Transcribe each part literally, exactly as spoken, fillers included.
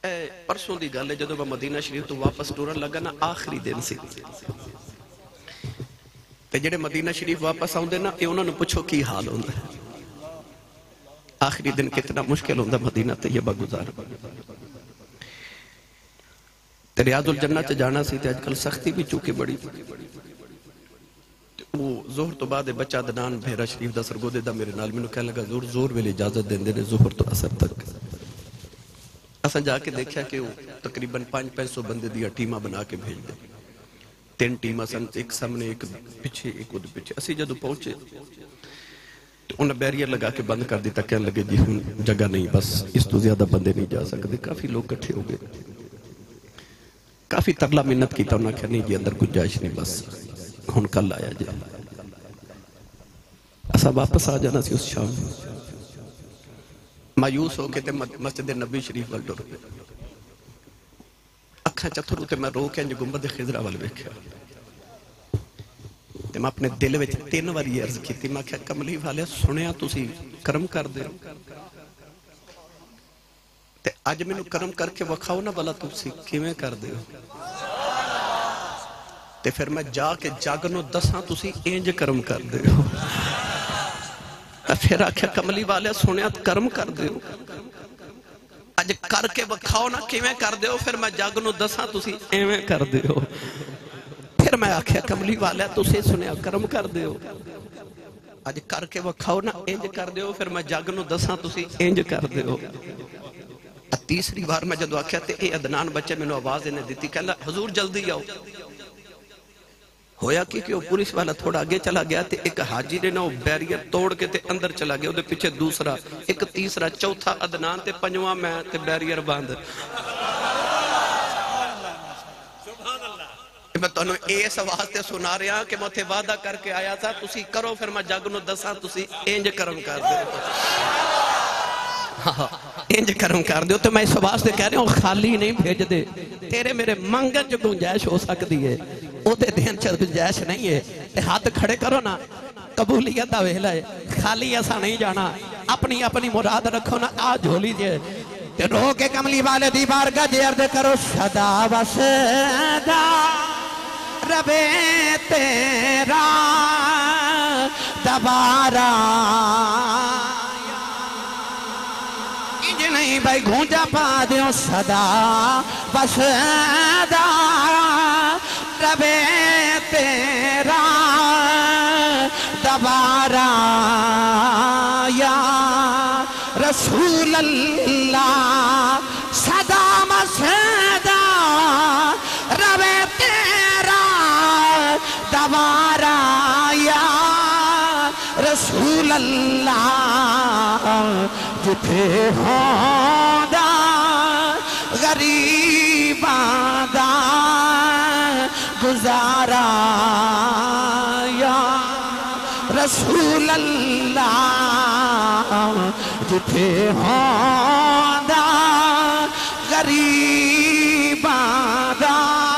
پرسوں دی گل ہے جدوں میں مدینہ شریف تو واپس ٹورن لگا نا آخری دن سی تے جڑے مدینہ شریف واپس آؤندے نا اے انہاں نوں پوچھو کی حال ہوندا ہے آخری دن کتنا مشکل ہوندا مدینہ طیبہ گزار تے ریاض الجنہ چ جانا سی تے اج کل سختی بھی چونکہ بڑی وہ ظہر تو بعد بچہ عدنان بھیرا شریف دا سرگودے دا میرے نال مینوں کہنے لگا زور زور ویلے اجازت دیندے نے ظہر تو اثر تک اساں جا کے دیکھا کہ وہ تقریباً پانچ پانچ سو بندے دیا ٹیمہ بنا کے بھیج دے تین ٹیمہ سن ایک سامنے ایک پیچھے ایک ادھر پیچھے اسی جدو پہنچے تو انہیں بیریئر لگا کے بند کر دیتا کہنے لگے جی ہم جگہ نہیں بس اس تو زیادہ بندے نہیں جا سکتے کافی لوگ کٹھے ہو گئے کافی ترلا منت کی تا انہیں کہا نہیں جی اندر کچھ جائش نہیں بس ہن کل آیا جائے اسا واپس آ جانا سی اس شام مایوس ہو کے تے مسجد نبی شریف وال ٹر پے اکھاں چتھرو تے میں رو کے انج گنبد خضرا وال ویکھیا تے میں اپنے دل وچ تین واری عرض کیتی میں کہا کملی والے سنیا تسی کرم کر دے تے اج مینوں کرم کر کے وکھاؤ نا بلا تسی کیویں کر دے تے پھر میں جا کے جگ نو دساں تسی انج کرم کر دے ہو پھر آکھیا کملی والے سنیا کرم کر دے ہو اج کر کے وکھاؤ نا کیویں کر دے ہو پھر میں جگ نو دساں تسی ایویں کر دے ہو پھر میں آکھیا کملی والے تسی سنیا کرم کر دے ہو اج کر کے وکھاؤ نا انج کر دے ہو پھر میں جگ نو دساں تسی انج کر دے ہو تیسری بار میں جدو آکھیا تے اے عدنان بچے میں نو آواز انہیں دیتی کہلا حضور جلدی آؤ ہویا کہ کہ وہ پولیس والا تھوڑا آگے چلا گیا تے ایک حاجی نے نا وہ بیریئر توڑ کے تے اندر چلا گیا وہ پیچھے دوسرا ایک تیسرا چوتھا عدنان تے پنجواں میں تے بیریئر باندھ میں تو انہوں ایس آواز تے سنا رہا ہاں کہ میں تے وعدہ کر کے آیا تھا تسی کرو پھر میں جگ نو دساں تسی انج کرم کر دے انج کرم کر دے تو میں اس آواز تے کہہ رہا ہوں خالی نہیں بھیج دے تیرے میرے منگن جو گنجائش ہو سکتی ہے او تے دین چل گنجائش نہیں ہے تے ہاتھ کھڑے کرو نا قبولیت دا ویلا ہے خالی ایسا نہیں جانا اپنی اپنی مراد رکھو نا آ جھولی جے تے رو کے کملی والے دی بارگاہ جے عرض کرو صدا و صدا ربے تیرا دوبارہ نہیں بھائی گھونجا پا دیو صدا بس دا ربے تیرا دوبارہ یا رسول اللہ صدا مسدا ربے تیرا دوبارہ یا رسول اللہ جتھے ہوندا غریباں دا گزارا یا رسول اللہ جتھے ہوندا غریباں دا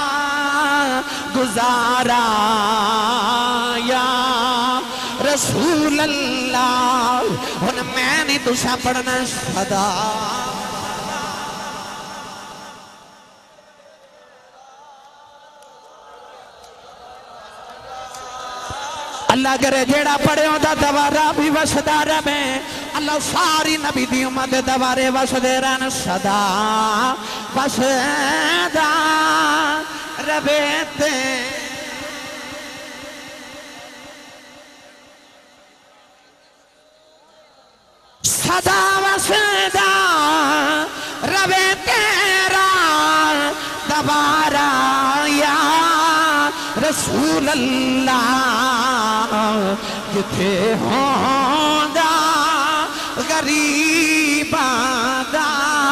گزارا یا رسول اللہ ہن میں نہیں تسا پڑھنا صدا اللہ کرے جیڑا پڑھے ہوتا دوارہ بھی وسدا رہے اللہ ساری نبی دی امت دوارے وسدے رہن صدا وسدا رہے تے صدا وسدا ربے تیرا دوبارہ یا رسول اللہ جتھے ہوندا غریباں دا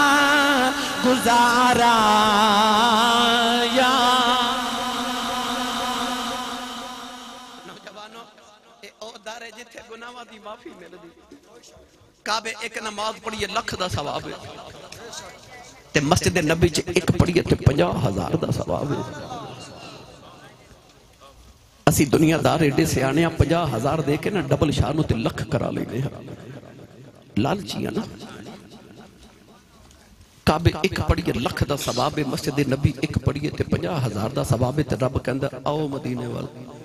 گزارا یا نوجوانوں اے او دارے جتھے گناہاں دی معافی ملدی کعبے ایک نماز پڑھیے لکھ دا ثواب ہے تے مسجد نبی چ ایک پڑھیے تے پنجاہ ہزار دا ثواب ہے اسی دنیا دار ایڈے سے آنے ہیں پنجاہ ہزار دے کے نا ڈبل شانو تے لکھ کرا لینے ہیں لالچی ہے نا کعبے ایک پڑھیے لکھ دا ثواب ہے، مسجد نبی ایک پڑھیے تے پنجا ہزار دا ثواب ہے، تے رب کہندا آؤ مدینے وال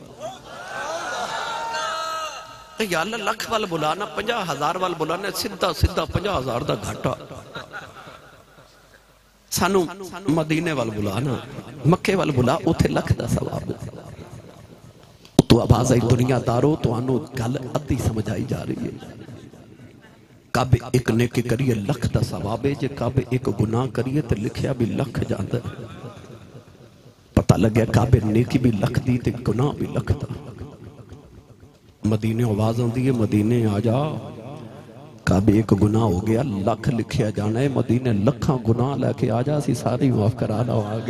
یا اللہ لکھ وال بلانا پنجا ہزار وال بلانا سدھا سدھا پنجا ہزار دا گھاٹا، سانو مدینے وال بلانا مکے وال بلا اتھے لکھ دا ثواب ہے۔ تو آواز آئی دنیا دارو تو آنو گل ادھی سمجھ آئی جا رہی ہے۔ کعبے ایک نیکی کریے لکھ دا ثواب ہے، جے کعبے ایک گناہ کریے تو لکھیا بھی لکھ جاندہ ہے۔ پتہ لگیا کعبے نیکی بھی لکھ دی تے گناہ بھی لکھ دا۔ مدینے آواز ہوں دیئے مدینے آجا، کعبے ایک گناہ ہو گیا لکھ لکھیا جانا ہے، مدینے لکھاں گناہ لے کے آجا سی ساری معاف کرا لو آگے،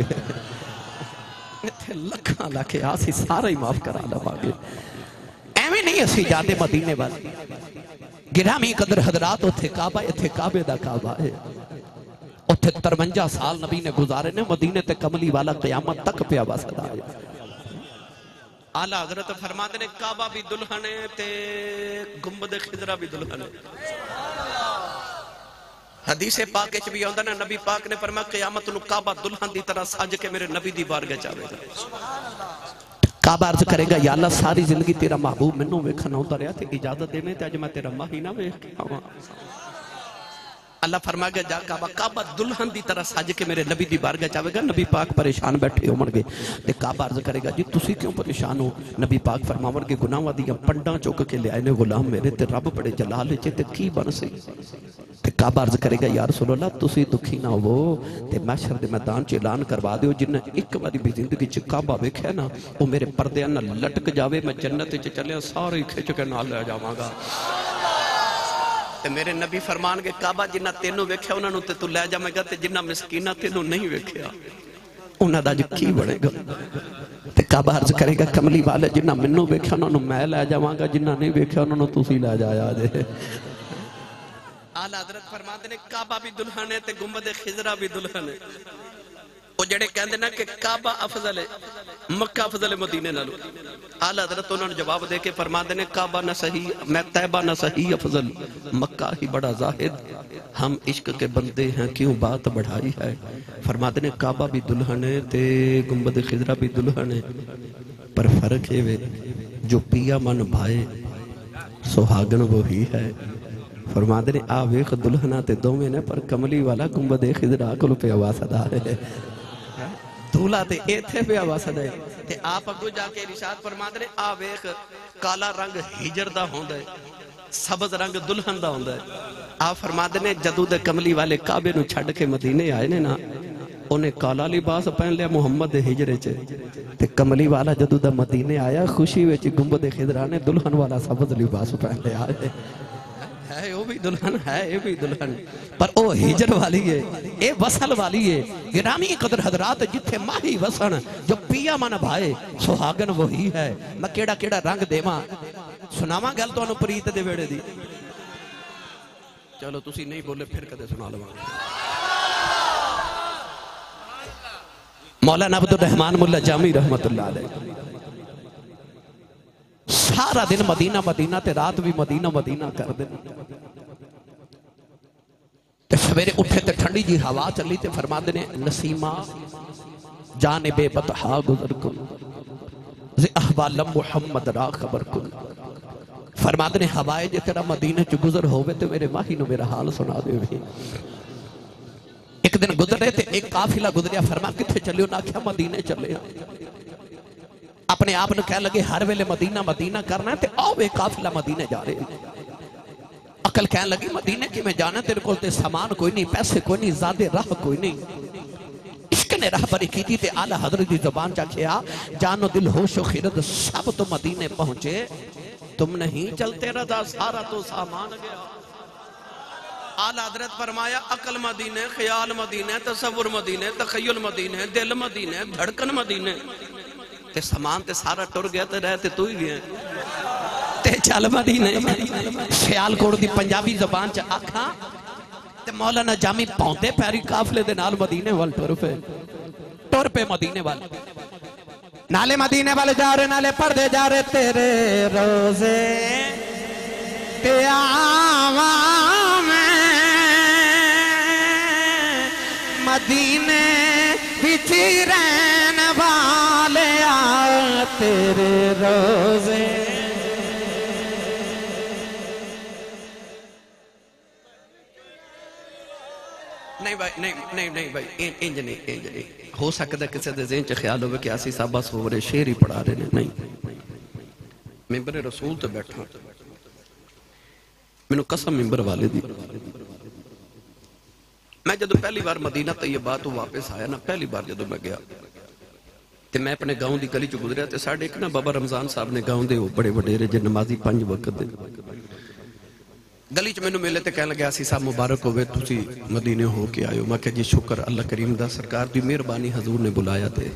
لکھاں لے کے آسی سارا ہی معاف کرا لو آگے۔ ایویں نہیں اسی جاندے مدینے والی گرامی قدر حضرات اتھے کعبہ اتھے کعبے دا کعبہ ہے، اتھے ترونجا سال نبی نے گزارے نے، مدینے تے کملی والا قیامت تک پہ آواز صدا ہے۔ اعلیٰ حضرت فرماتے نے کعبہ بھی دلہنے تے گنبد خضرہ بھی دلہنے۔ حدیث پاک اچھ بھی ہوندہ نا، نبی پاک نے فرمایا قیامت نو کعبہ دلہن دی طرح ساج کے میرے نبی دی بارگاہ چاہے گا۔ کعبہ عرض کرے گا یا اللہ ساری زندگی تیرا محبوب منوں ویکھنا ہوندہ رہا تے اجازت دینے تے آج میں تیرا ماں ہی نہ ویکھ کے آواں۔ اللہ فرمائے گا جا کعبہ کعبہ دلہن دی طرح ساج کے میرے نبی دی بارگاہ چاہے گا۔ نبی پاک پریشان بیٹھے ہو گے تے کعبہ عرض کرے گا جی تسی کیوں پریشان ہو؟ نبی پاک فرماور کے گناہ دیا پنڈاں چوک کے لے آئے نے غلام میرے تے رب بڑے جلال چے تے کی بن سی؟ تے کعبہ عرض کرے گا یا رسول اللہ تسی دکھی نہ ہو تے محشر دے میدان چ اعلان کروا دیو جنہیں ایک باری بھی زندگی چ کعبہ ویکھیا نا وہ میرے پردے نہ لٹک جاوے، میں جنت چ چلے سارے کھچ کے نال لے جاواں گا۔ تے میرے نبی فرمان کے کعبہ جنہ تینوں ویکھیا انہوں نے تو لے جا میں گا تے جنہ مسکینہ تینوں نہیں ویکھیا انہوں دا جو کی بڑھے گا۔ تے کعبہ عرض کرے گا کملی والے جنہ منوں ویکھیا انہوں نے میں لے جاواں گا، جنہ نہیں ویکھیا انہوں نے تسی لے جایا دے۔ اعلیٰ حضرت فرماتے ہیں کعبہ بھی دلہن ہے تے گنبد خضرہ بھی دلہن ہے۔ وہ جڑے کہندے نا کہ کعبہ افضل ہے مکہ افضل ہے مدینے نالو، اعلیٰ حضرت انہوں نے جواب دے کے فرماتے ہیں کعبہ نہ صحیح میں طیبہ نہ صحیح افضل، مکہ ہی بڑا زاہد، ہم عشق کے بندے ہیں کیوں بات بڑھائی ہے۔ فرماتے ہیں کعبہ بھی دلہن ہے تے گنبد خضرہ بھی دلہن ہے، پر فرق ہے وے جو پیا من بھائے سہاگن وہی ہے۔ فرماتے ہیں آویخ دلہنہ تے دومیں نے پر کملی والا گنبد خضرہ کلو پہ آواز ادا ہے، دھولا تے ایتھے پہ آواز ادا ہے۔ تے آپ اگو جا کے رشاد فرماتے ہیں آویخ کالا رنگ ہجر دا ہوندہ ہے، سبز رنگ دلہن دا ہوندہ ہے۔ آپ فرماتے ہیں جدو دے کملی والے کعبے نو چھڑ کے مدینے آئے نے نا انہیں کالا لباس پہن لیا محمد ہجرے چے، تے کملی والا جدو دا مدینے آیا خوشی ویچ گنبد خضرہ نے دلہن والا سبز لباس پہن لیا ہے۔ ہے وہ بھی دلہن ہے یہ بھی دلہن پر او ہجر والی ہے اے وصل والی ہے۔ گرامی قدر حضرات جتھے ماہی وصن جو پیا من بھائے سہاگن وہی ہے۔ میں کیڑا کیڑا رنگ دے ماں سناواں گل تو انہوں پریت دے ویڑے دی، چلو تسی نہیں بولے پھر کدے سنا لواں۔ مولانا عبد الرحمن ملا جامی رحمت اللہ علیہ سارا دن مدینہ مدینہ تے رات بھی مدینہ مدینہ کر دیں تے سویرے اٹھے تے ٹھنڈی جی ہوا چلی تے فرما دینے نسیمہ جانب بطحا گزر کن زی احوال محمد را خبر کن۔ فرما دینے ہوائے جے تیرا مدینہ چو گزر ہوئے تے میرے ماہی نو میرا حال سنا دے بھی۔ ایک دن گزر رہے تے ایک قافلہ گزریا، فرما کتھے چلے ہو؟ نا کیا مدینہ چلے اپنے آپ نے کہہ لگے ہر ویلے مدینہ مدینہ کرنا ہے تے آؤ ایک قافلہ مدینہ جا رہے ہیں۔ عقل کہنے لگی مدینہ کی میں جانا تیرے کو تے سامان کوئی نہیں، پیسے کوئی نہیں، زیادہ راہ کوئی نہیں۔ عشق نے راہ بری کی تھی تے اعلیٰ حضرت دی زبان چا کیا جان و دل ہوش و خیرت سب تو مدینہ پہنچے، تم نہیں چلتے رضا سارا تو سامان گیا۔ اعلیٰ حضرت فرمایا عقل مدینہ، خیال مدینہ، تصور مدینہ، تخیل مدینہ، دل مدینہ، دھڑکن مدینہ، تے سامان تے سارا ٹر گیا تے رہتے تو ہی گئے تے چل مدینے۔ خیال کوڑ دی پنجابی زبان چا آکھاں تے مولانا جامی پاؤندے پیاری قافلے دے نال مدینے وال ٹر پہ ٹر پہ مدینے وال نالے مدینے والے جا رہے نالے پردے جا رہے تیرے روزے تے آواں میں مدینے وچ رہن والے آ تیرے روزے نہیں بھائی نہیں نہیں نہیں بھائی انج نہیں انج نہیں ہو سکتا ہے کسی دے ذہن چ خیال ہوئے کہ آسی صاحبہ سو رہے شعر ہی پڑھا رہے ہیں نہیں ممبر رسول تو بیٹھا میں نے قسم ممبر والے دی میں جدو پہلی بار مدینہ طیبہ تو واپس آیا نا پہلی بار جدو میں گیا تے میں اپنے گاؤں دی گلی چ گزریا تے ساڈے ایک نا بابا رمضان صاحب نے گاؤں دے بڑے وڈیرے جے نمازی پنج وقت دے گلی چ میں نے ملے تے کہنے لگے آسی صاحب مبارک ہوئے تسی مدینے ہو کے آئے ہو میں کہ جی شکر اللہ کریم دا سرکار دی مہربانی حضور نے بلایا تے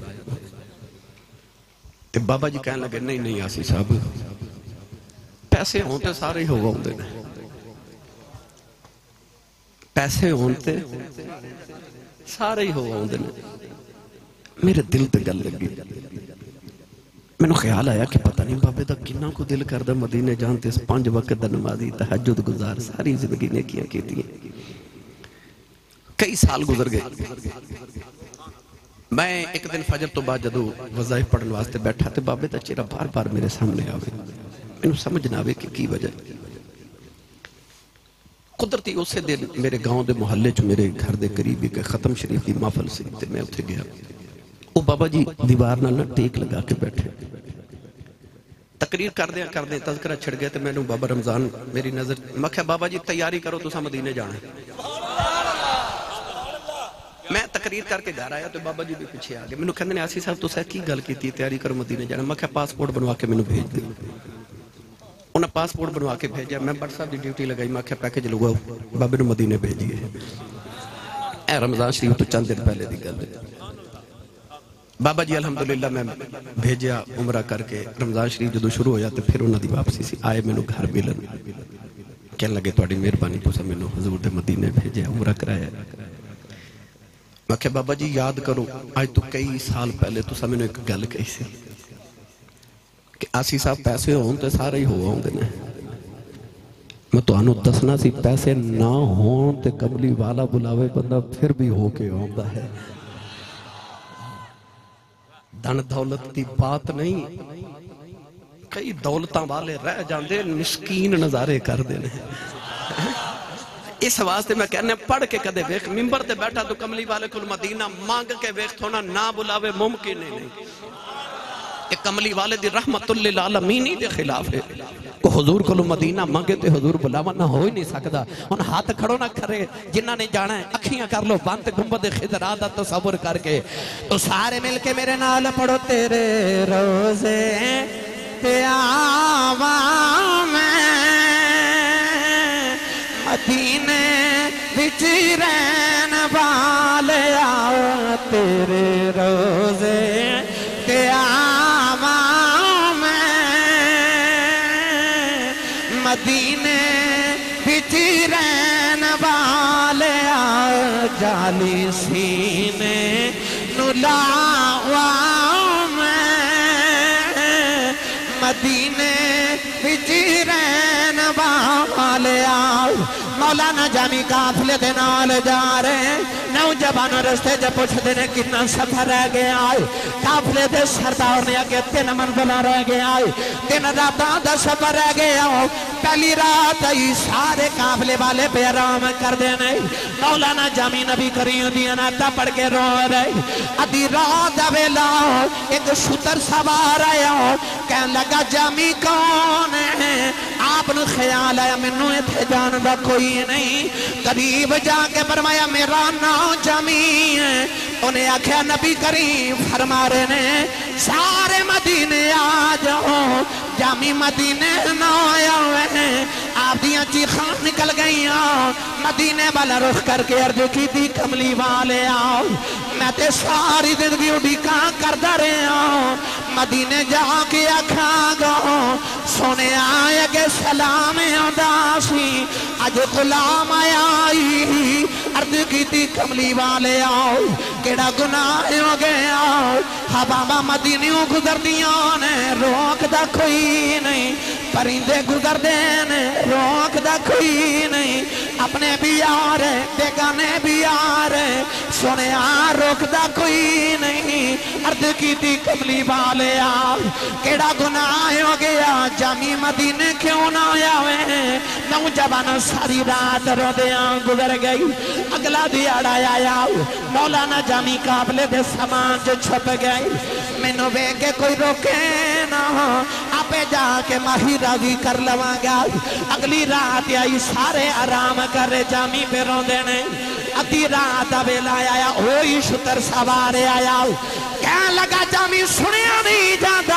تے بابا جی کہنے لگے نہیں نہیں آسی صاحب پیسے ہونتے سارے ہو گئے ہیں پیسے ہونتے سارے ہی ہو گئے ہیں میرے دل تے گل لگی میں نے خیال آیا کہ پتہ نہیں بابے دا کنہ کو دل کردہ مدینے جانتے اس پانچ وقت دا نمازی تہجد گزار ساری زندگی نے کیا کیتی ہیں کئی سال گزر گئے میں ایک دن فجر تو بعد جدو وظائف پڑھنے واسطے بیٹھا تے بابے دا چہرہ بار بار میرے سامنے آوے میں نے سمجھ نہ آوے کہ کی وجہ قدرتی اسے دن میرے گاؤں دے محلے چ میرے گھر دے قریب ایک ختم شریف دی محفل سی تے میں اتھے گیا وہ بابا جی دیوار نال نہ ٹیک لگا کے بیٹھے تقریر کر دیا کر دیا تذکرہ چھڑ گیا تے میں نے بابا رمضان میری نظر میں کہا بابا جی تیاری کرو تو سا مدینے جانا ہے میں تقریر کر کے گھر آیا تو بابا جی بھی پیچھے آگے میں نے کہنے آسی صاحب تو سا کی گل کی تھی تیاری کرو مدینے جانا میں کہا پاسپورٹ بنوا کے میں نے بھیج دیا انہیں پاسپورٹ بنوا کے بھیجا میں بڑھ صاحب دی ڈیوٹی لگائی میں کہا پیکج لگواؤ بابے نے مدینے بھیجیے اے رمضان شریف تو چند دن پہلے دی گل ہے بابا جی الحمدللہ میں بھیجیا عمرہ کر کے رمضان شریف جدو شروع ہویا تو پھر انہوں دی واپسی سی آئے میں نے گھر ملن کہنے لگے توڑی مہربانی تو سا میں نے حضور دے مدینے بھیجیا عمرہ کرایا میں کہا بابا جی یاد کرو آج تو کئی سال پہلے تو سا میں نے ایک گل کہی سی کہ آسی صاحب پیسے ہوں تو سارے ہی ہوا ہوں گے میں تو آنو دسنا سی پیسے نہ ہوں تو کملی والا بلاوے بندہ پھر بھی ہو کے ہوندہ ہے دن دولت کی بات نہیں کئی دولتاں والے رہ جاندے مسکین نظارے کر دینے اس واسطے میں کہنے پڑھ کے کدے ویخ ممبر تے بیٹھا تو کملی والے کل مدینہ مانگ کے ویخ تھونا نہ بلاوے ممکن نہیں کہ کملی والے دی رحمت للعالمینی دے خلاف ہے کہ حضور کو مدینہ مانگے تے حضور بلاوا نہ ہو ہی نہیں سکتا ان ہاتھ کھڑو نہ کرے جنہ نے جانا ہے اکھیاں کر لو بانت گنبد خضرا دا تصور کر کے تو سارے مل کے میرے نال پڑھو تیرے روزے تے آوا میں مدینے وچ رہن والے آ تیرے روزے تے آوا مدینے وچ رہن والے آ جالی سینے نو لاوا میں مدینے وچ رہن والے آ مولانا جامی قافلے دے نال جا رہے نوجوان رستے جب پوچھ دینے کتنا سفر رہ گیا آئے قافلے دے سردار نے آگے تین منزلہ رہ گیا آئے تین راتاں دا سفر رہ گیا پہلی رات آئی سارے قافلے والے پہ آرام کر دینے مولانا جامی نبی کریم دیا ناتا پڑھ کے رو رہے ادھی رات ویلا ایک شتر سوار آیا کہن لگا جامی کون ہے آپ نے خیال آیا منو اتھے جان دا کوئی نہیں قریب جا کے فرمایا میرا نام جامی ہے انہیں آکھیا نبی کریم فرما رہے نے سارے مدینے آ جاؤ جامی مدینے نہ آیا ہوئے ہیں آپ دیاں چیخان نکل گئیاں مدینے والا رخ کر کے عرض کی دی کملی والے آؤ میں تے ساری زندگی اڈی کہاں کردہ رہے آؤ مدینے جا کے آکھا گا سونے آئے گے سلام انداسی اج غلام آئی عرض کی دی کملی والے آؤ کیڑا گناہ ہو گیا حبابہ مدینیوں گزر دیاں نے روک دا کوئی نہیں پرندے گزر دینے روک دا کوئی نہیں اپنے بھی یار بیگانے بھی یار سونے آ روکدا کوئی نہیں عرض کی تھی کملی والے آ کیڑا گناہ ہو گیا جامی مدینے کیوں نہ آوے نوجوان ساری رات رو دیاں گزر گئی اگلا دیاڑا آیا مولانا جامی قابلے دے سامان جو چھپ گئی میں نو بے کے کوئی روکے نہ آپے جا کے ماہی راضی کر لواں گا اگلی رات آئی سارے آرام کر جامی پہ رون دینے ادھی رات ویلا آیا ہوئی شتر سوارے آیا کہنے لگا جامی سنیا نہیں جاتا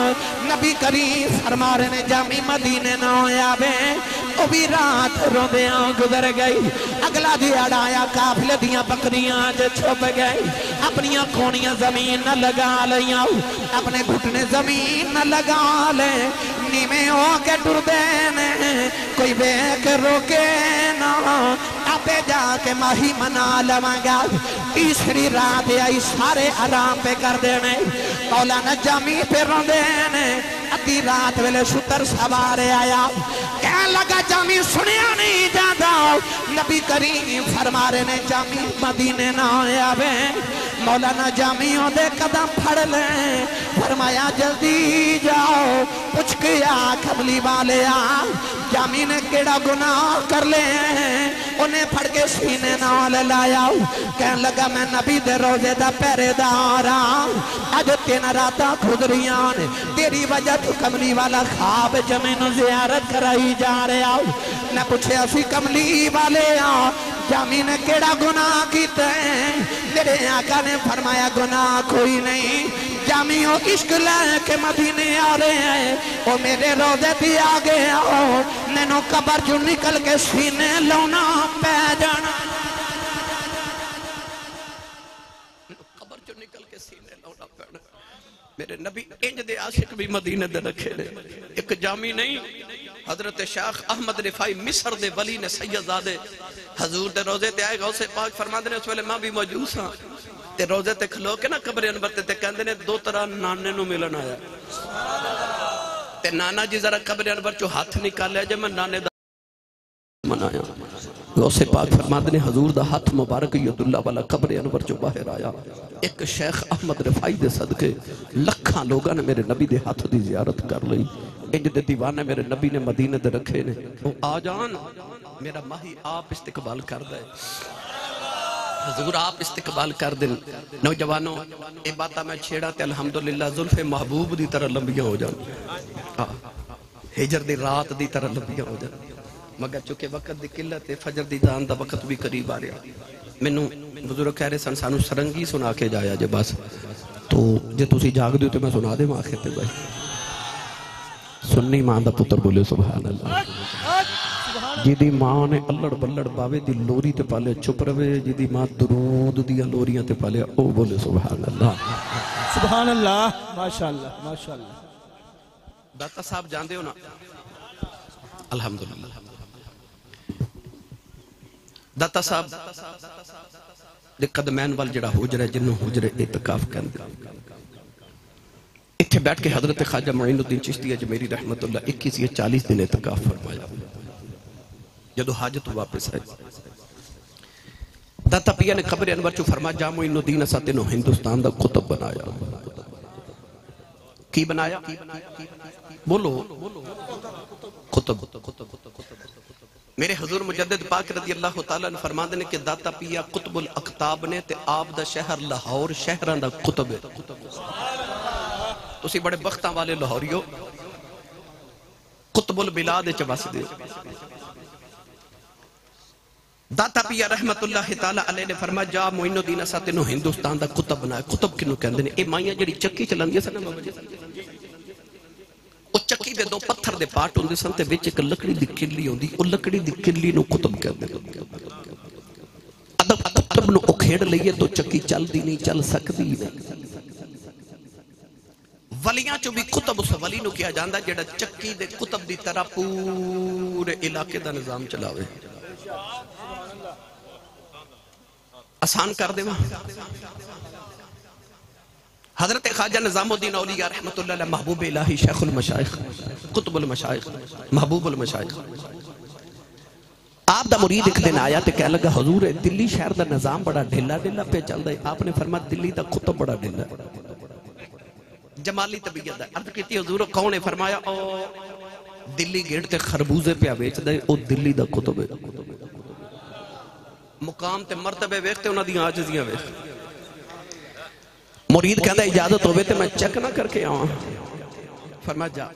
نبی کریم فرما رہے نے جامی مدینے نہ ہویا بے وہ بھی رات روندیاں گزر گئی اگلا دیاڑا آیا قافلے دیاں بکریاں جو چھپ گئی اپنیاں کونیاں زمین نہ لگا لیاں اپنے گھٹنے زمین نہ لگا لے نیمیں ہو کے ٹر دینے کوئی بے کے روکے نہ آپے جا کے ماہی منا لوانگا تیسری رات آئی سارے آرام پہ کر دینے مولانا جامی پہ رون دینے ادھی رات ویلے شتر سوارے آیا کہنے لگا جامی سنیا نہیں جاتا نبی کریم فرما رہے نے جامی مدینے نہ آیا بے مولانا جامیوں دے قدم پھڑ لیں فرمایا جلدی جاؤ پوچھ کیا کملی والے آ جامی نے کیڑا گناہ کر لے انہیں پھڑ کے سینے نال لایا کہنے لگا میں نبی دے روزے دا پہرے دارا آج تین راتا خودریاں تیری وجہ تو کملی والا خواب جمین زیارت کرائی جا رہے آؤ میں پوچھے اسی کملی والے آؤ جامی نے کیڑا گناہ کیتے ہیں میرے آقا نے فرمایا گناہ کوئی نہیں جامیوں عشق لے کے مدینے آ رہے ہیں وہ میرے روزے بھی آگے آؤ نینو قبر جو نکل کے سینے لونا پہ جانا قبر جو نکل کے سینے لونا پہ جانا میرے نبی انج دے عاشق بھی مدینے دے رکھے لے ایک جامی نہیں حضرت شیخ احمد رفائی مصر دے ولی نے سید زادے حضور دے روزے تے آئے غوث پاک فرما دینے اس ویلے ماں بھی موجود ہاں تے روزے تے کھلو کے نا قبر انور تے تے کہندے نے دو طرح نانے نو ملن آیا تے نانا جی ذرا قبر انور چو ہاتھ نکالیا جے میں نانے دا منایا غوث پاک فرما دینے حضور دا ہاتھ مبارک یداللہ والا قبر انور چو باہر آیا ایک شیخ احمد رفائی دے صدقے لکھاں لوگاں نے میرے نبی دے ہاتھ دی زیارت کر لئی انج دے دیوانے میرے نبی نے مدینے دے رکھے نے وہ آ جان میرا ماہی آپ استقبال کر دے حضور آپ استقبال کر دیں نوجوانوں اے باتہ میں چھیڑا تے الحمدللہ ظلف محبوب دی طرح لمبیاں ہو جان ہجر دی رات دی طرح لمبیاں ہو جان مگر چونکہ وقت دی قلت فجر دی جان دا وقت بھی قریب آ رہا مینوں بزرگ کہہ رہے سن سانو سرنگی سنا کے جایا جے بس تو جے تسی جاگ دیو تے میں سنا دے ماں آخر تے بھائی سننی ماں دا پتر بولے سبحان اللہ جی دی ماں نے اللہ بلڑ باوے دی لوری تے پالے چھپ روے جی دی ماں درود دیا لوریاں تے پالے او بولے سبحان اللہ سبحان اللہ ماشاءاللہ ماشاءاللہ داتا صاحب جاندے ہو نا الحمدللہ داتا صاحب دے قدمین وال جڑا حجر ہے جنہوں حجر اعتقاف کردے اتھے بیٹھ کے حضرت خواجہ معین الدین چشتی اجمیری رحمت اللہ اکیس یا چالیس دن اعتقاف فرمایا جدو حاجت واپس ہے داتا پیا نے قبر انور چو فرما جا معین الدین اساتے نو ہندوستان دا قطب بنایا کی بنایا بولو قطب میرے حضور مجدد پاک رضی اللہ تعالیٰ نے فرما دینے کہ داتا پیا قطب الاقتاب نے تے آپ دا شہر لاہور شہران دا قطب ہے تسی بڑے بختاں والے لاہوریو قطب البلاد چواس دے داتا پیا رحمت اللہ تعالیٰ علیہ نے فرما جا معین الدین اساتے نو ہندوستان دا قطب بنایا قطب کنو کہندے نے اے مائیاں جڑی چکی چلان دیا سن او چکی دے دو پتھر دے پاٹ ہوندے سن تے وچ ایک لکڑی دی کلی ہوندی او لکڑی دی کلی نو قطب کہندے ادب قطب نو اکھیڑ لئیے تو چکی چل دی نہیں چل سکتی نہیں ولیاں چو بھی قطب اس ولی نو کیا جاندہ جڑا چکی دے قطب دی طرح پورے علاقے دا نظام چلاوے آسان کر دے وہاں حضرت خواجہ نظام الدین اولیاء رحمت اللہ علیہ محبوب الہی شیخ المشائخ قطب المشائخ محبوب المشائخ آپ دا مرید ایک دن آیا تے کہہ لگا حضور دلی شہر دا نظام بڑا ڈھیلا ڈھیلا پہ چل رہا ہے. آپ نے فرمایا دلی دا قطب بڑا ڈھیلا جمالی طبیعت دا. عرض کیتی حضور کون ہے؟ فرمایا او دلی گیٹ تے خربوزے پہ بیچ دے او دلی دا قطب ہے. مقام تے مرتبے ویکھتے انہاں دی عاجزیاں ویکھ. مرید کہندا اجازت ہوے تے میں چیک نہ کر کے آواں. فرمایا جا.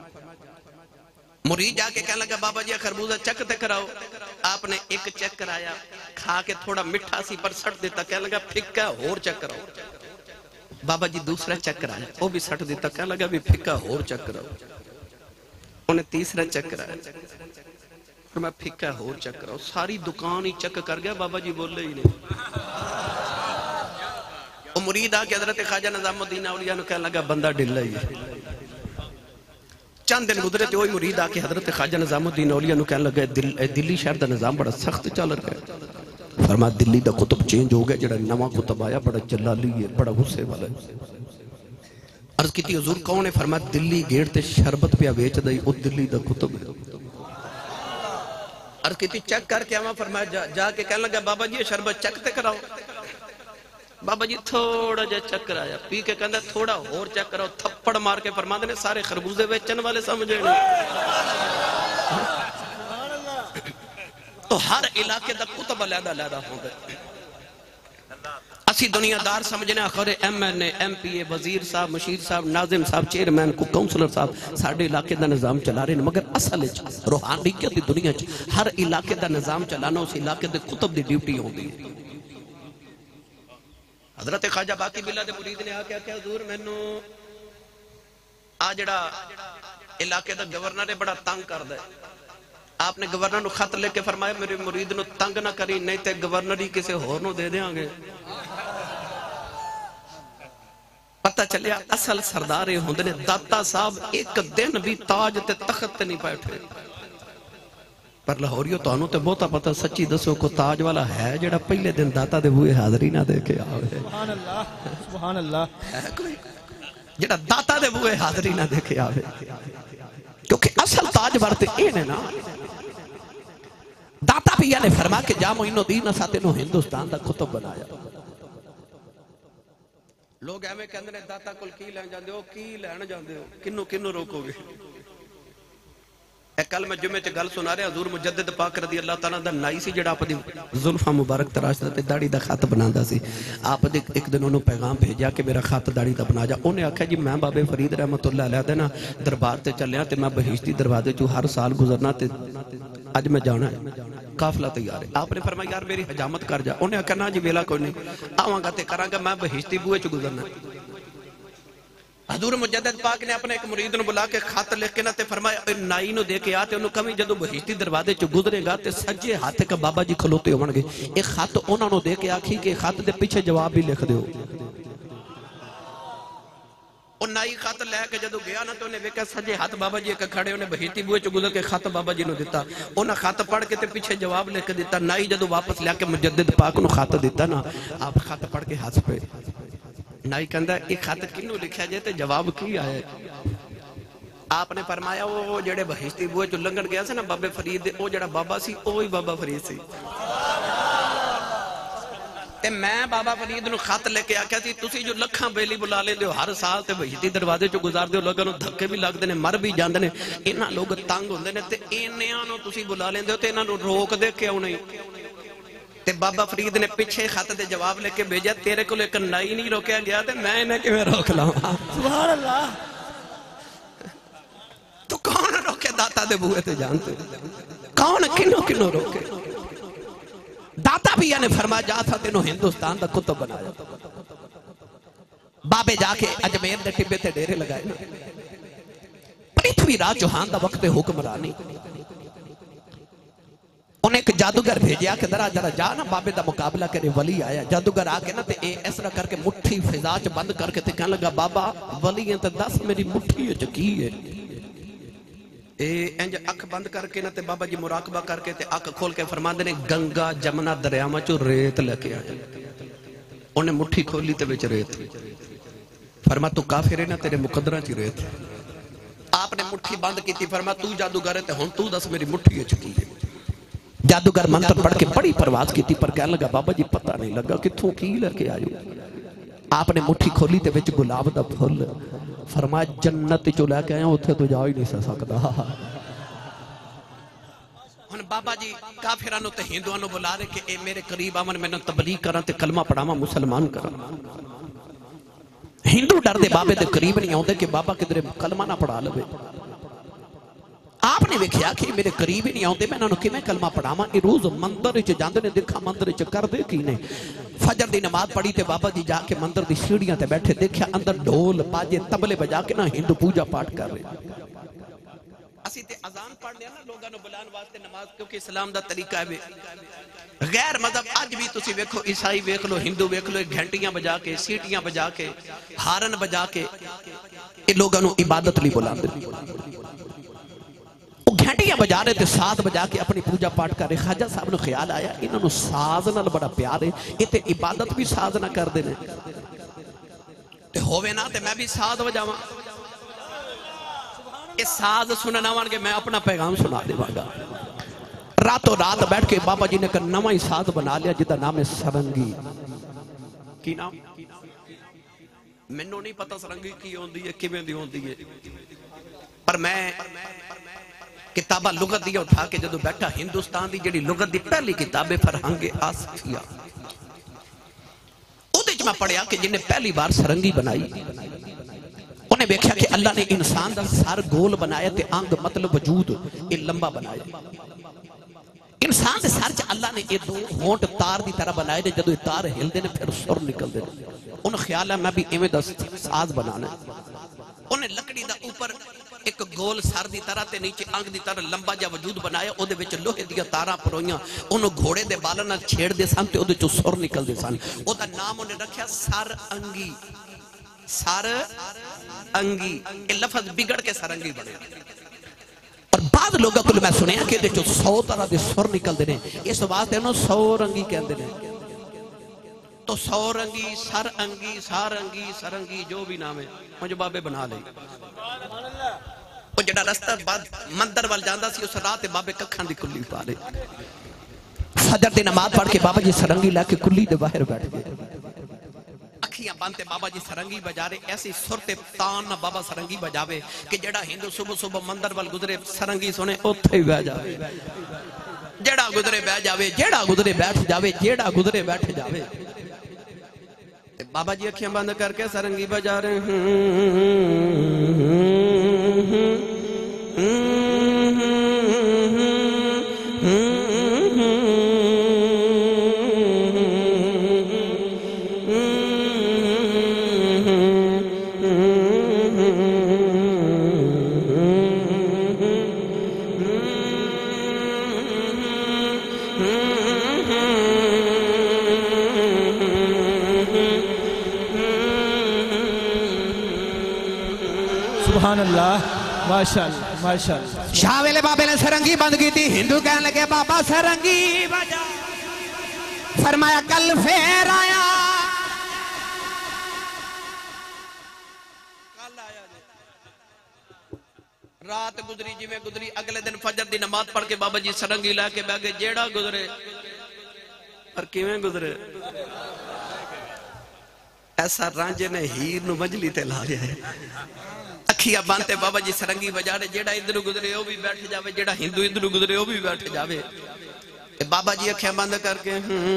مرید جا کے کہنے لگا بابا جی خربوزہ چیک تے کراؤ. آپ نے ایک چیک کرایا کھا کے تھوڑا مٹھا سی پر سٹ دیتا. کہنے لگا پھکا اور چیک کراؤ. بابا جی دوسرا چیک کرایا وہ بھی سٹ دیتا. کہنے لگا بھی پھکا اور چیک کراؤ. انہیں تیسرا چیک کرایا میں پھکا اور چیک کراؤ. ساری دکان ہی چیک کر گیا. بابا جی بولے ہی نہیں. وہ مرید آ کے حضرت خواجہ نظام الدین اولیاء نے کہنے لگا بندہ ڈلا ہی ہے. چند دن گزرے تے وہی مرید آ کے حضرت خواجہ نظام الدین اولیاء نے کہنے لگا دل دلی شہر دا نظام بڑا سخت چل رہا ہے. فرمایا دلی دا قطب چینج ہو گیا. جڑا نواں قطب آیا بڑا جلالی ہے بڑا غصے والا ہے. عرض کیتی حضور کون ہے؟ فرمایا دلی گیٹ تے شربت پہ بیچ دئی او دلی دا قطب ہے. عرض کیتی چیک کر کے آواں. فرمایا جا, جا کے کہنے لگا بابا جی شربت چیک تے کراؤ. بابا جی تھوڑا جا چیک کرایا پی کے کہندا تھوڑا اور چیک کراؤ. تھپڑ مار کے فرماندے نے سارے خربوزے بیچن والے سمجھے نہیں. تو ہر علاقے دا قطب علیحدہ علیحدہ ہوندا ہے. اسی دنیا دار سمجھنے آخر M N A M P A وزیر صاحب مشیر صاحب ناظم صاحب چیئرمین کو کونسلر صاحب ساڑھے علاقے دا نظام چلا رہے ہیں. مگر اصل روحانیت دی دنیا ہر علاقے دا نظام چلانا اس علاقے دے قطب دی ڈیوٹی ہوندی ہے. حضرت خواجہ باقی باللہ دے مرید نے آکے آکے حضور میں نو آ جڑا علاقے دا گورنر ہے بڑا تنگ کر دے. آپ نے گورنر نو خط لے کے فرمایا میرے مرید نو تنگ نہ کری نہیں تے گورنر ہی کسے ہور نو دے دیاں گے. پتہ چلیا اصل سردارے ہوندے نے داتا صاحب ایک دن بھی تاج تے تخت تے نہیں بیٹھے. پر لاہوریو تو انہوں تے بہتا پتہ سچی دسو کو تاج والا ہے جڑا پہلے دن داتا دے بوئے حاضری نہ دے کے آوے. سبحان اللہ سبحان اللہ. ہے کوئی جڑا داتا دے بوئے حاضری نہ دے کے آوے. کیونکہ اصل تاج ورتے اینے نا داتا بھی نے فرما کے جا معین الدین اساتے نو ہندوستان دا قطب بنایا. لوگ ایویں کہندے نے داتا کول کی لین جاندے ہو کی لین جاندے ہو کنو کنو روکو گے. اے کل میں جمعے چ گل سنا رہا حضور مجدد پاک رضی اللہ تعالیٰ دا نائی سی جڑا اپنی زلفاں مبارک تراشدا تے داڑھی دا خط بناندا سی. آپ نے ایک دن انہوں پیغام بھیجا کہ میرا خط داڑھی دا بنا جا. انہیں آکھا جی میں بابے فرید رحمت اللہ علیہ دے نا دربار تے چلیا تے میں بہشتی دروازے چوں ہر سال گزرنا تے اج میں جانا ہے قافلہ تیار ہے. آپ نے فرمایا یار میری حجامت کر جا. انہیں آکھا نا جی ویلا کوئی نہیں آواں گا تے کراں گا میں بہشتی بوئے چوں گزرنا ہے. حضور مجدد پاک نے اپنے ایک مرید نو بلا کے خط لکھ کے نہ تے فرمایا نائی نو دے کے آتے انہوں کمی جدو بہشتی دروازے چ گزرے گا تے سجے ہاتھ کا بابا جی کھلوتے ہون گے. ایک خط انہوں نے دے کے آکھی کہ خط دے پیچھے جواب بھی لکھ دیو. اور نائی خط لے کے جدو گیا نا تو انہیں ویکھا سجے ہاتھ بابا جی ایک کھڑے انہیں بہشتی بوئے چ گزر کے خط بابا جی نو دیتا. انہیں خط پڑھ کے تے پیچھے جواب لکھ دیتا. نائی جدو واپس لے کے مجدد پاک نو خط دیتا نا آپ خط پڑھ کے ہاتھ پہ نائی کہندا ایک خط کنوں لکھیا جائے تے جواب کی آئے. آپ نے فرمایا وہ جڑے بہشتی بوئے جو لنگن گیا سے نا بابے فرید وہ جڑا بابا سی وہی بابا فرید سی. تے میں بابا فرید نو خط لے کے آکھیا سی تسی جو لکھاں بیلی بلا لے دیو ہر سال تے بہشتی دروازے چ گزار دیو لوگاں نو دھکے بھی لگدے نے مر بھی جاندے نے. انہاں لوگ تنگ ہوندے نے تے انہاں نو تسی بلا لیندے ہو تے انہاں نو روک دے کے آਉਣੇ. تے بابا فرید نے پیچھے خط دے جواب لے کے بھیجا تیرے کو لے کر نائی نہیں روکیا گیا تے میں انہیں کہ میں روک لاؤں. سبحان اللہ. تو کون روکے داتا دے بوئے تے جانتے کون کنو کنو روکے. داتا بھی نے فرمایا جا تھا تینوں ہندوستان دا قطب بنایا. بابے جا کے اجمیر دے ٹبے تے ڈیرے لگائے نا پرتھوی راج چوہان دا وقت حکمرانی. انہیں ایک جادوگر بھیجیا کہ ذرا ذرا جا نا بابے دا مقابلہ کرے. ولی آیا جادوگر آکے نا تے اے ایسرا کر کے مٹھی فضا چ بند کر کے تے کہنے لگا بابا ولی ہیں تے دس میری مٹھی ہے چکی ہے. اے انج اکھ بند کر کے نا تے بابا جی مراقبہ کر کے تے اکھ کھول کے فرماندے نے گنگا جمنا دریاواں چوں ریت لے کے آیا. انہیں مٹھی کھولی تے وچ ریت. فرما تو کافر ہے نا تیرے مقدراں چ ریت. آپ نے مٹھی بند کیتی. فرما تو جادوگر ہے تے ہن تو دس میری مٹھی ہے چکی ہے. جادوگر منتر پڑھ کے بڑی پرواز کی تھی پر کہنے لگا بابا جی پتہ نہیں لگا کتھوں کی لے کے آئے آپ نے مٹھی کھولی تے وچ گلاب دا پھل فرمایا جنت جو لے کے آئے اتھے تو جا ہی نہیں سکتا ہن بابا جی کافرانو تے ہندوانو بلا رہے کہ اے میرے قریب آمن میں نہ تبلیغ کران تے کلمہ پڑھاواں مسلمان کران ہندو ڈر دے بابے دے قریب نہیں ہوندے کہ بابا کدھر کلمہ نہ پڑھا لوے آپ نے ویکھیا کہ میرے قریب ہی نہیں ہوندے میں انہوں کیویں کلمہ پڑھاواں اے روز مندر وچ جاندے نے دیکھا مندر وچ کر دے کی نے فجر دی نماز پڑھی تے بابا جی جا کے مندر دی سیڑھیاں تے بیٹھے دیکھیا اندر ڈھول باجے تبلے بجا کے نہ ہندو پوجا پاٹ کر رہے اسی تے اذان پڑھنے نا لوگاں نو بلان واسطے نماز کیونکہ اسلام دا طریقہ ہے غیر مذہب اج بھی تسی ویکھو عیسائی ویکھ لو ہندو ویکھ لو گھنٹیاں بجا کے سیٹیاں بجا کے ہارن بجا کے اے لوگاں نو عبادت لی بلاندے وہ گھنٹیاں بجا رہے تھے ساز بجا کے اپنی پوجا پاٹ کر رہے خواجہ صاحب نے خیال آیا انہوں نے ساز نال بڑا پیار ہے یہ تے عبادت بھی ساز نہ کر دینے تے ہووے نا تے میں بھی ساز بجاواں یہ ساز سننا وانگے میں اپنا پیغام سنا دے واگا راتوں رات بیٹھ کے بابا جی نے کہا نواں ساز بنا لیا جدا نام ہے سرنگی کی نام میں نو نہیں پتا سرنگی کی ہوندی ہے کیویں دی ہوندی ہے پر میں کتابہ لغت دیا اٹھا کے جدو بیٹھا ہندوستان دی جڑی لغت دی پہلی کتاب فرہنگ آصفیہ اودے جو میں پڑھیا کہ جنہیں پہلی بار سرنگی بنائی انہیں بیکھیا کہ اللہ نے انسان دا سر گول بنایا تے آنگ مطلب وجود یہ لمبا بنایا انسان دے سر چا اللہ نے یہ دو ہونٹ تار دی طرح بنائے دے جدو یہ تار ہل دے نے پھر سر نکل دے انہیں خیال ہے میں بھی ایمیں دا ساز بنانا انہیں لکڑی دا اوپر ایک گول سر دی طرح تے نیچے آنگ دی طرح لمبا جا وجود بنایا او دے وچ لوہے دیا تاراں پروئیاں انہوں گھوڑے دے بالاں نال چھیڑ دے سن تے او دے چو سر نکل دے سن او دا نام انہیں رکھیا سر انگی سر انگی یہ لفظ بگڑ کے سرنگی بنے اور بعض لوگوں کو میں سنیا کہ دے چو سو طرح دے سر نکل دے اس واسطے انہوں سو رنگی کہندے نے تو سو رنگی سر انگی سار انگی سرنگی جو بھی نام ہے مجھے بابے بنا لے وہ جڑا رستہ بعد مندر وال جاندہ سی اس رات بابے ککھاں دی کلی پا لے فجر دی نماز پڑھ کے بابا جی سرنگی لے کے کلی دے باہر بیٹھ گئے اکھیاں بانتے بابا جی سرنگی بجا رہے ایسی صورت تان نہ بابا سرنگی بجاوے کہ جڑا ہندو صبح صبح مندر وال گزرے سرنگی سنے اوتھے ہی بہ جاوے جڑا گزرے بہ جاوے جڑا گزرے بیٹھ جاوے جڑا گزرے بیٹھ جاوے بابا جی اکھیاں بند کر کے سرنگی بجا رہے سبحان اللہ ماشاءاللہ ماشاءاللہ شاہ ویلے بابے نے سرنگی بند کی تھی ہندو کہنے لگے بابا سرنگی بجا فرمایا کل پھر آیا کل آیا رات گزری جی میں گزری اگلے دن فجر دی نماز پڑھ کے بابا جی سرنگی لے کے بیگے جیڑا گزرے اور کیویں گزرے ایسا رانجے نے ہیر نو مجلی تے لا رہا ہے اکھیاں بانتے بابا جی سرنگی بجا رہے جیڑا ادھر گزرے وہ بھی بیٹھ جاوے جیڑا ہندو ادھر گزرے وہ بھی بیٹھ جاوے بابا جی اکھیاں بند کر کے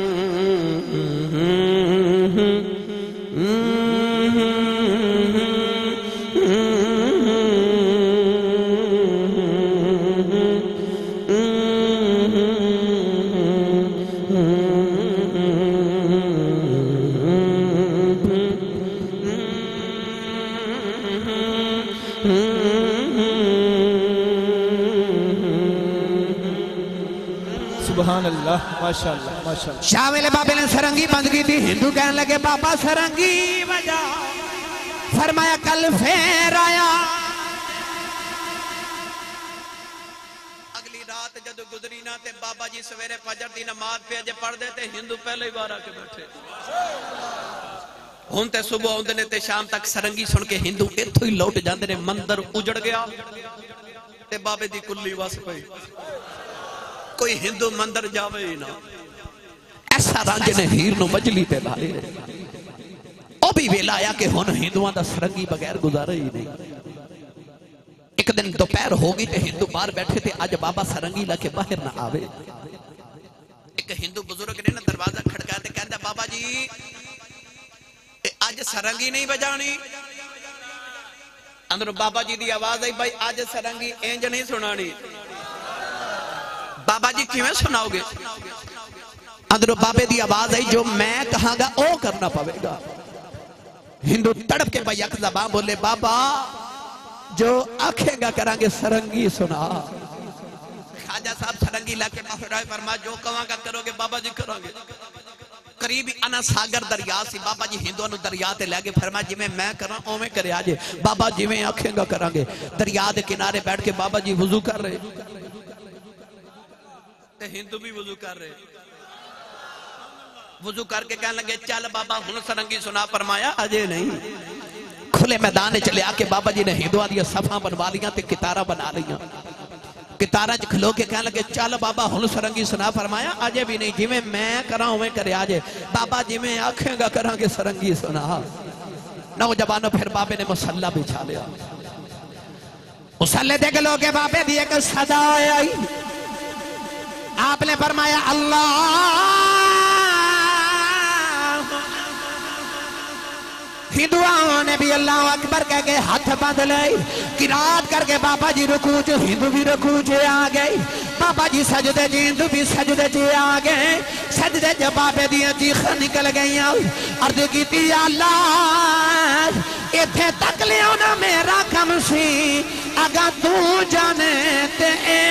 سبحان اللہ ماشاءاللہ ماشاءاللہ شاہ ویلے بابے نے سرنگی بند کی تھی ہندو کہنے لگے بابا سرنگی بجا فرمایا کل پھر آیا اگلی رات جدو گزری نہ تے بابا جی سویرے فجر دی نماز پہ اجے پڑھ دے تے ہندو پہلے ہی بار آ کے بیٹھے ہون تے صبح ہوندے نے تے شام تک سرنگی سن کے ہندو ایتھوں ہی لوٹ جاندے نے مندر اجڑ گیا تے بابے دی کلی وس پئی کوئی ہندو مندر جاوے ہی نہ ایسا رانجے نے ہیر نو مجلی تے لائے او بھی ویلا آیا کہ ہن ہندوان دا سرنگی بغیر گزارے ہی نہیں ایک دن دوپہر ہوگی تے ہندو باہر بیٹھے تھے آج بابا سرنگی لکے باہر نہ آوے ایک ہندو بزرگ نے نا دروازہ کھڑکا تے کہندا بابا جی آج سرنگی نہیں بجانی اندر بابا جی دی آواز آئی بھائی آج سرنگی اینج نہیں سنانی بابا جی کیوں سناؤ گے اندر بابے دی آواز آئی جو میں کہاں گا او کرنا پاوے گا ہندو تڑپ کے بھائی یک زبان بولے بابا جو آنکھیں گا کرانگے سرنگی سنا خواجہ صاحب سرنگی لاکے محرائے فرما جو کہاں گا کرو گے بابا جی کرانگے قریبی انا ساگر دریا سی بابا جی ہندو انو دریا تے لے گے فرما جی میں میں کران او میں کرے آجے بابا جی میں آنکھیں گا کرانگے دریا دے کنارے بیٹھ کے بابا جی وضو کر رہے تے ہندو بھی وضو کر رہے وضو کر کے کہنے لگے چل بابا ہن سرنگی سنا فرمایا آجے نہیں کھلے میدانے چلے آکے بابا جی نے ہندوہ دیا صفحہ بنوا لیاں تے کتارہ بنا لیاں کتارہ کھلو کے کہنے لگے چل بابا ہن سرنگی سنا فرمایا آجے بھی نہیں جی میں میں کراں ہوں میں کرے آجے بابا جی میں آنکھیں گا کراں کے سرنگی سنا نوجوانوں پھر بابے نے مسلح بچھا لیا مسلح دیکھ لو کہ بابے دیئے کہ صدا آئی آپ نے فرمایا اللہ ہندوان نے بھی اللہ اکبر کہہ کے ہاتھ باندھ لئی قرات کر کے بابا جی رکوع چ ہندو بھی رکوع چ آ گئے بابا جی سجدے جی ہندو بھی سجدے چ آ گئے سجدے جب بابے دیا چیخاں نکل گئی عرض کیتی یا اللہ ایتھے تک لیو نا میرا کم سی اگا تو جانے تے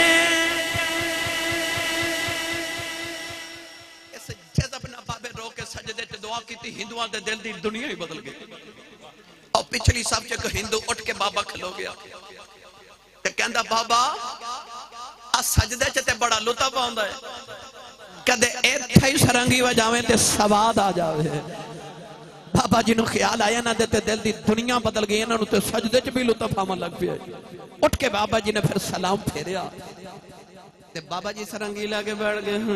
دعا کی تھی ہندوان دے دل دی دنیا ہی بدل گئی اور پچھلی سب چکو ہندو اٹھ کے بابا کھلو گیا تے کہندہ بابا اس سجدے چتے بڑا لطف آندا ہے کہندے ایتھے ہی سرنگی وجاویں تے سواد آ جاوے بابا جی نو خیال آیا نہ دیتے دل دی دنیا بدل گئی انہوں تے سجدے چ بھی لطف آمن لگ پیا اٹھ کے بابا جی نے پھر سلام پھیریا تے بابا جی سرنگی لگے بیٹھ گئے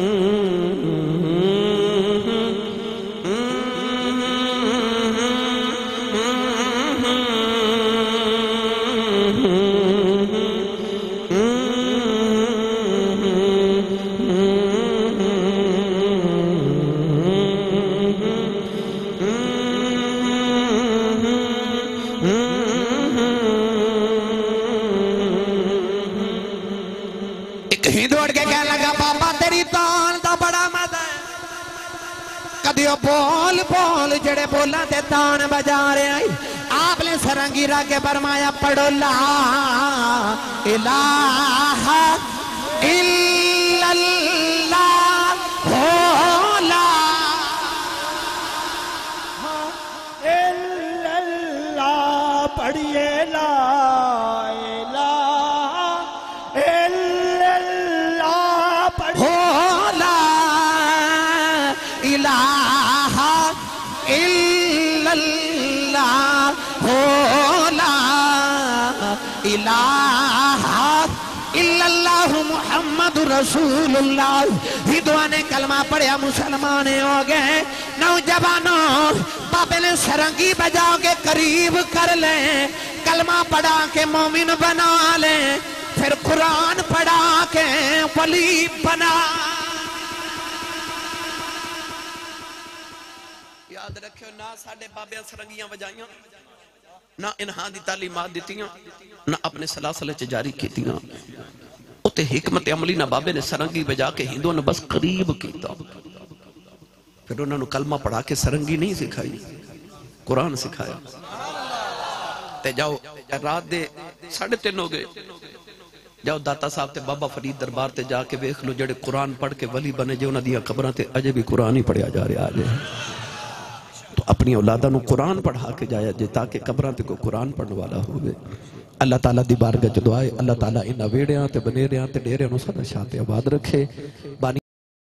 بول بول جڑے بولا تے تان بجا رہے آئی آپ نے سرنگی را کے فرمایا پڑھو لا الہ الا اللہ ہو لا الا اللہ پڑھئے لا الہ الا اللہ پڑھئے ہو لا الہ الہ الا اللہ محمد رسول اللہ ہندوان نے کلمہ پڑھیا مسلمان ہو گئے نوجوانوں بابے نے سرنگی بجا کے قریب کر لیں کلمہ پڑھا کے مومن بنا لیں پھر قرآن پڑھا کے ولی بنا یاد رکھو نہ ساڑھے بابے سرنگیاں بجائیاں نہ انہاں دی تعلیمات دیتیاں نہ اپنے سلاسلے چ جاری کیتیاں اتے حکمت عملی نہ بابے نے سرنگی بجا کے ہندووں نے بس قریب کیتا پھر انہوں نے کلمہ پڑھا کے سرنگی نہیں سکھائی قرآن سکھایا تے جاؤ رات دے ساڑھے تین ہو گئے جاؤ داتا صاحب تے بابا فرید دربار تے جا کے بیخ لو جڑے قرآن پڑھ کے ولی بنے جو انہاں دیا قبران تے اجے بھی قرآن ہی پڑھیا جا رہے آجے تو اپنی اولادہ نو قرآن پڑھا کے جایا جے تاکہ قبران تے کو قرآن پڑھنے والا ہوئے اللہ تعالیٰ دی بارگاہ چ دعائے اللہ تعالیٰ انہاں ویڑیاں تے بنیریاں تے ڈیریاں نو سدا شاہ تے آباد رکھے